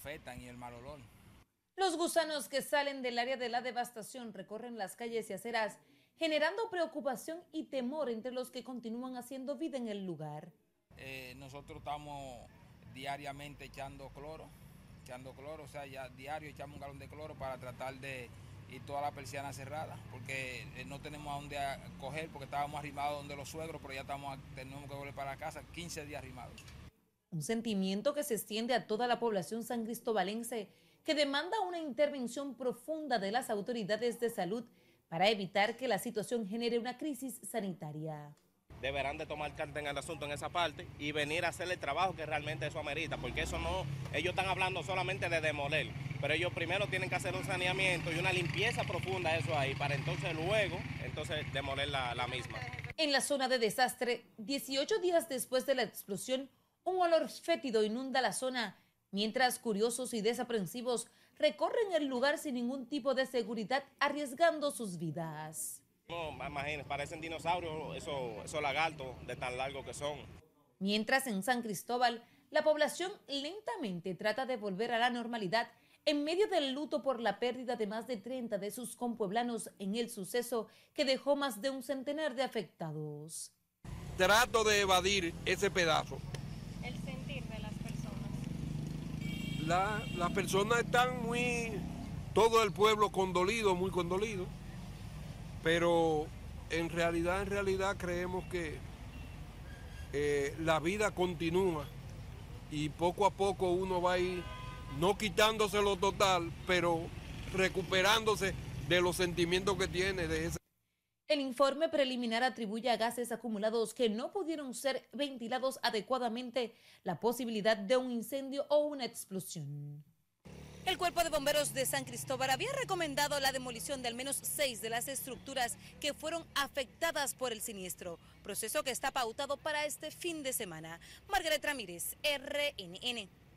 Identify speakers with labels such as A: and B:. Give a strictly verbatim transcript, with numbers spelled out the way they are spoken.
A: afectan y el mal olor.
B: Los gusanos que salen del área de la devastación recorren las calles y aceras, generando preocupación y temor entre los que continúan haciendo vida en el lugar.
A: Eh, nosotros estamos diariamente echando cloro, echando cloro, o sea, ya diario echamos un galón de cloro para tratar de ir toda la persiana cerrada, porque eh, no tenemos a dónde coger, porque estábamos arrimados donde los suegros, pero ya estamos, tenemos que volver para casa, quince días arrimados.
B: Un sentimiento que se extiende a toda la población san cristobalense, que demanda una intervención profunda de las autoridades de salud para evitar que la situación genere una crisis sanitaria.
C: Deberán de tomar carta en el asunto en esa parte y venir a hacer el trabajo que realmente eso amerita, porque eso no, ellos están hablando solamente de demoler, pero ellos primero tienen que hacer un saneamiento y una limpieza profunda de eso ahí, para entonces luego, entonces demoler la, la misma.
B: En la zona de desastre, dieciocho días después de la explosión, un olor fétido inunda la zona, mientras curiosos y desaprensivos recorren el lugar sin ningún tipo de seguridad, arriesgando sus vidas.
C: No, imagínense, parecen dinosaurios esos, esos lagartos de tan largos que son.
B: Mientras en San Cristóbal, la población lentamente trata de volver a la normalidad en medio del luto por la pérdida de más de treinta de sus compueblanos en el suceso que dejó más de un centenar de afectados.
D: Trato de evadir ese pedazo.
E: El sentir de las personas.
D: La, las personas están muy, todo el pueblo condolido, muy condolido, pero en realidad, en realidad creemos que eh, la vida continúa y poco a poco uno va a ir, no quitándoselo total, pero recuperándose de los sentimientos que tiene de ese.
B: El informe preliminar atribuye a gases acumulados que no pudieron ser ventilados adecuadamente la posibilidad de un incendio o una explosión. El Cuerpo de Bomberos de San Cristóbal había recomendado la demolición de al menos seis de las estructuras que fueron afectadas por el siniestro, proceso que está pautado para este fin de semana. Margaret Ramírez, R N N.